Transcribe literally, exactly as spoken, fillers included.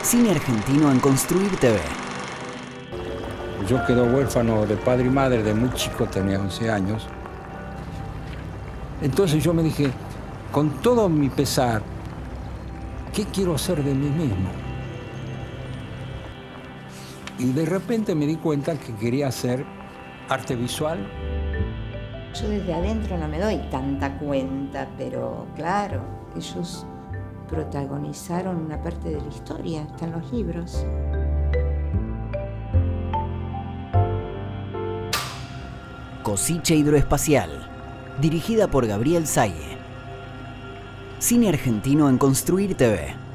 Cine argentino en Construir T V. Yo quedé huérfano de padre y madre de muy chico, tenía once años. Entonces yo me dije, con todo mi pesar, ¿qué quiero hacer de mí mismo? Y de repente me di cuenta que quería hacer arte visual. Yo desde adentro no me doy tanta cuenta, pero claro, ellos protagonizaron una parte de la historia, está en los libros. Cosecha hidroespacial, dirigida por Gabriel Saie. Cine argentino en Construir T V.